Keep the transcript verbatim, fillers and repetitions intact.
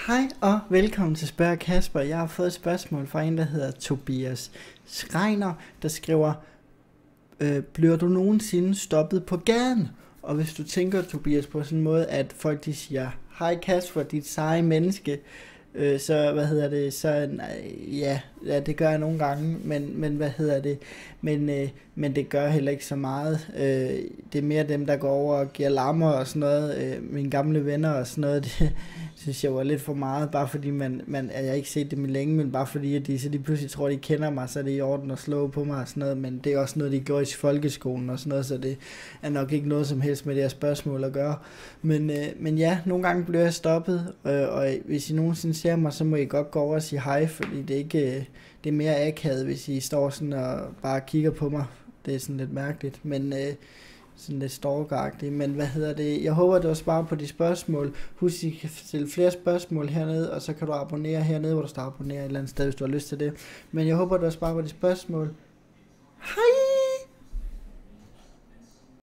Hej og velkommen til Spørg Kasper. Jeg har fået et spørgsmål fra en, der hedder Tobias Schreiner, der skriver, øh, bliver du nogensinde stoppet på gaden? Og hvis du tænker, Tobias, på sådan en måde, at folk de siger, hej Kasper, dit seje menneske, øh, så hvad hedder det, så ja, ja, det gør jeg nogle gange, men, men hvad hedder det, men, øh, men det gør heller ikke så meget. Øh, det er mere dem, der går over og giver lammer og sådan noget, øh, mine gamle venner og sådan noget, det synes jeg var lidt for meget, bare fordi man, man jeg har ikke set dem i længe, men bare fordi at de, så de pludselig tror, de kender mig, så er det i orden at slå på mig og sådan noget, men det er også noget, de gjorde i folkeskolen og sådan noget, så det er nok ikke noget som helst med det her spørgsmål at gøre. Men, øh, men ja, nogle gange bliver jeg stoppet, øh, og hvis I nogensinde ser mig, så må I godt gå over og sige hej, fordi det er ikke, øh, det er mere akavet, hvis I står sådan og bare kigger på mig. Det er sådan lidt mærkeligt, men øh, sådan lidt stalkeragtigt, men hvad hedder det, jeg håber, det var svar på de spørgsmål. Husk, I kan stille flere spørgsmål hernede, og så kan du abonnere hernede, hvor du står abonnere et eller andet sted, hvis du har lyst til det. Men jeg håber, det var svar på de spørgsmål. Hej!